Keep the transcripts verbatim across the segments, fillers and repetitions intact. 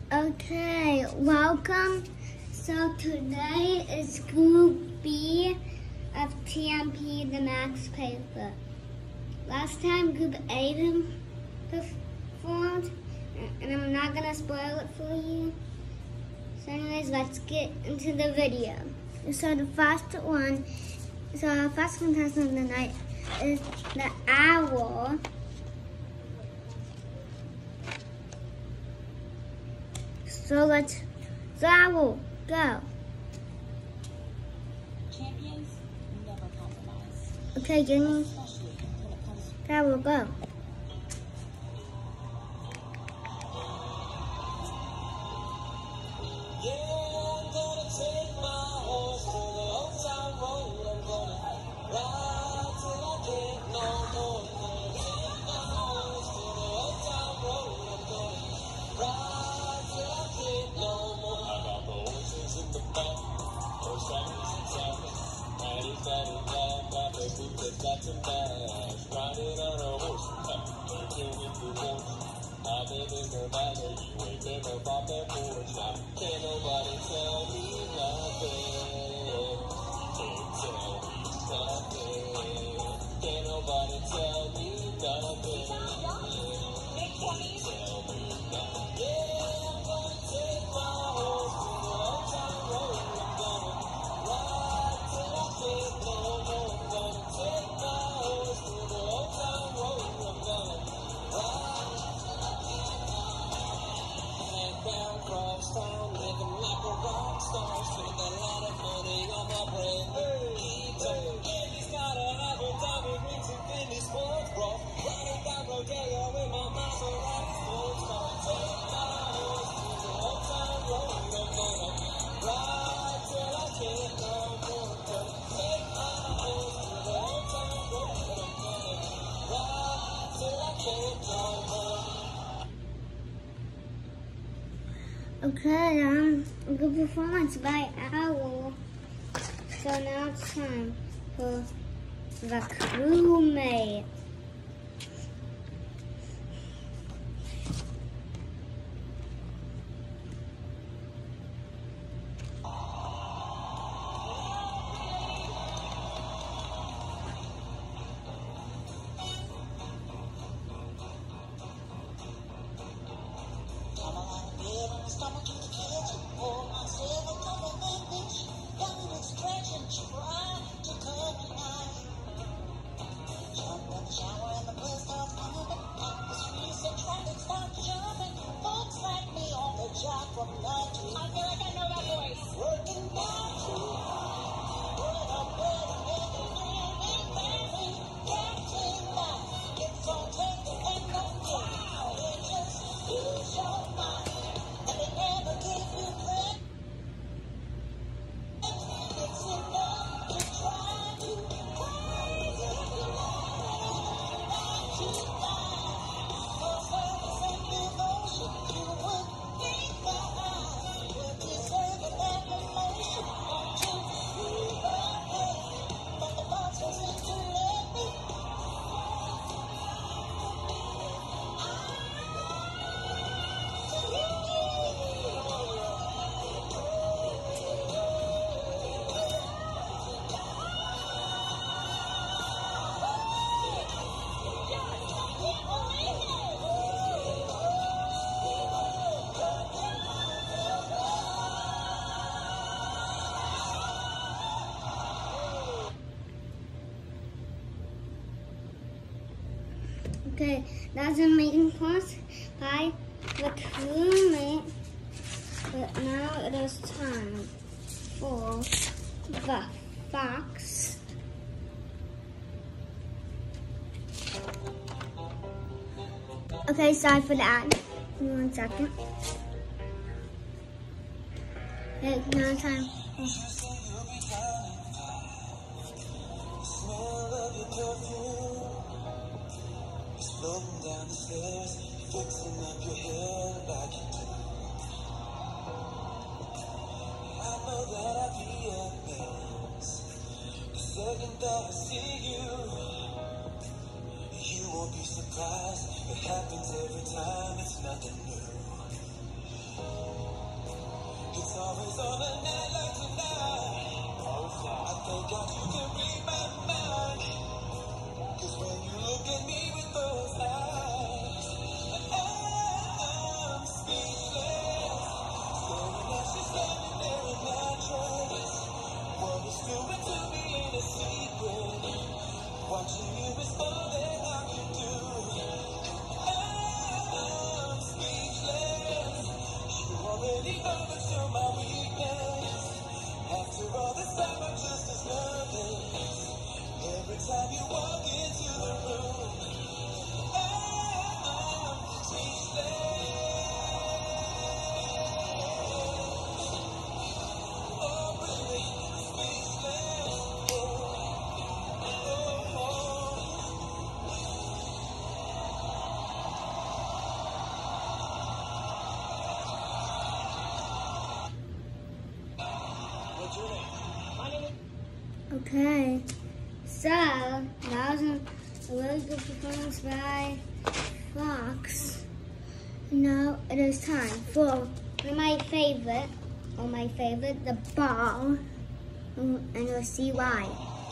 Okay, welcome. So today is Group B of T M P, the Max paper. Last time Group A performed, and I'm not gonna spoil it for you. So anyways, let's get into the video. So the first one, so our first contestant of the night is the owl. So let's, so owl, go. Champions never compromise. Okay, Jenny. Owl, go. I've been in the valley, you ain't never bought that porch. Now, can't nobody tell me nothing. Can't tell me nothing. Can't nobody tell me nothing. Tell me nothing. Yeah, I'm gonna take my horse to the old town road. I'm gonna ride till I can't no more. I'm gonna take my horse to the old town road. I'm gonna ride. Down cross town, living like a rock star, spending a lot of money on my brand new guitar. And he's got a habit, diamond rings and Fendi sports bra. Riding down Rodeo with my Maserati sports car. Take my horse to the old town road. I'm gonna ride till I can't no more. Take my horse to the old town road. I'm gonna ride till I can't no more. Okay, um, good performance by Owl. So now it's time for the crewmate. Stomach in the kitchen, pour myself a cup of English. Young extraction, try to cut me knife. Jump in the shower and the blood starts pumping. Up the streets and traffic starts jumping. Folks like me on the job from night to I feel like I know that voice. Working down to what I'm working in the living family. Captain life, it's all taken and no wow. It just lose your mind. And they never give you credit. It's enough to try to rise if you want to lie. For service and devotion, you would think that I would deserve that promotion. To prove a thing, but the boss was in to let me. Okay, that's a making course by the crewmate. But now it is time for the fox. Okay, sorry for that. Give me one second. Okay, now it's time. Floating down the stairs, fixing up your hair like you do. I know that I'll be a mess the second that I see you. You won't be surprised, it happens every time, it's nothing new. Okay, so that was a really good performance by Fox. Now it is time for my favorite, or my favorite, the ball, and you'll see why.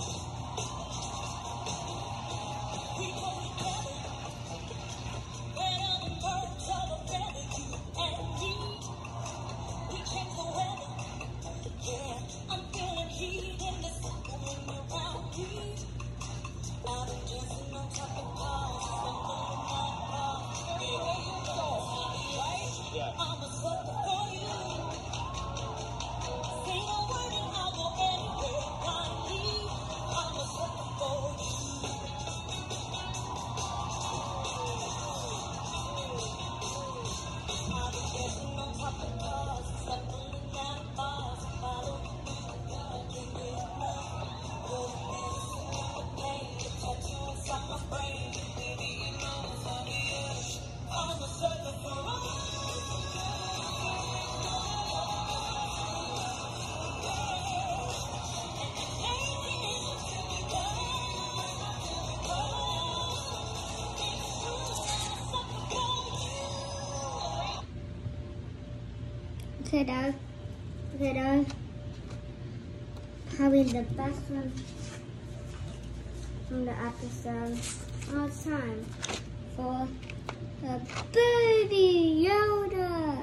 Okay, that, okay, that was probably the best one from the episode. Now it's time for the Baby Yoda.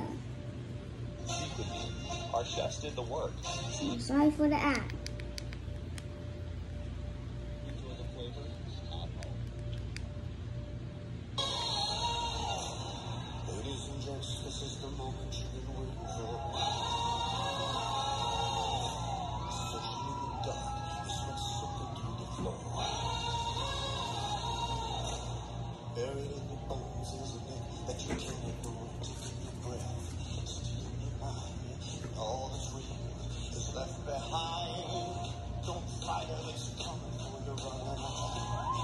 Our chefs did the work. So sorry for the ad. Enjoy the flavor at home. Ladies and gents, this is the moment you've been waiting for. Especially in the dark, you smell something through the floor. Buried in the bones, isn't it? That you can't ignore, taking your breath, stealing your mind. And all that's real is left behind. Don't fight it, it's coming for you, running out.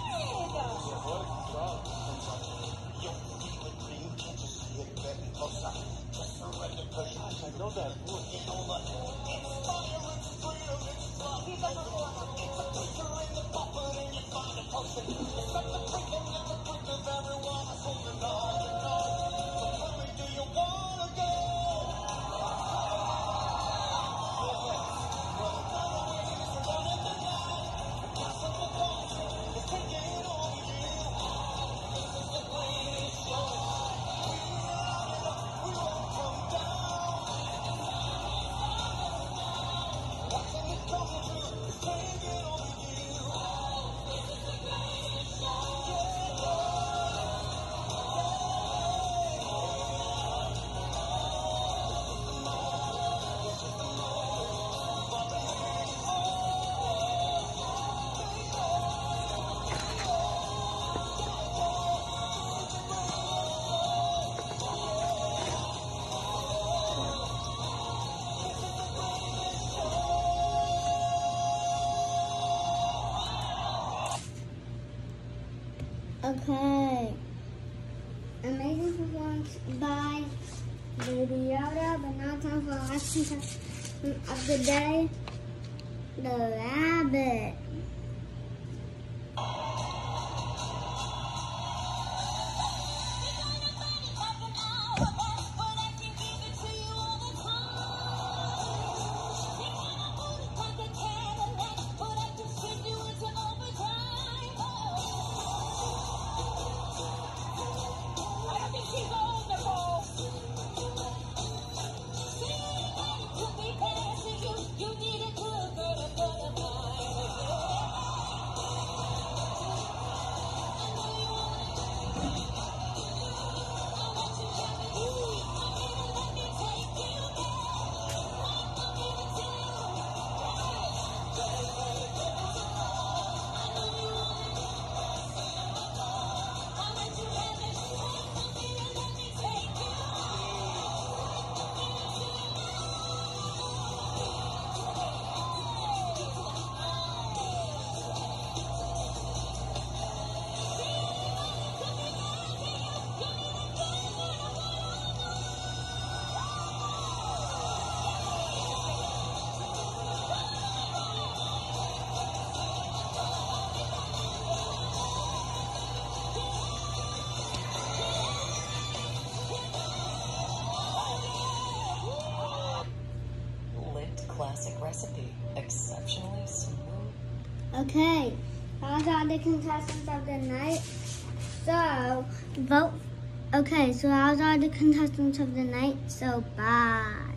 You're feeling green, can't you see it getting closer? Just surrender, cause you can't know that look in all the inspire, it's freedom, it's love. It's a picture in the puppet and you find a person. It's at the brink and at the brink of everyone is holding on and on. So tell me, do you wanna go? Okay. Amazing performance by Baby Yoda, but now time for our last contestant of the day, the rabbit. Okay, those are the contestants of the night. So, vote. Okay, so those are the contestants of the night. So, bye.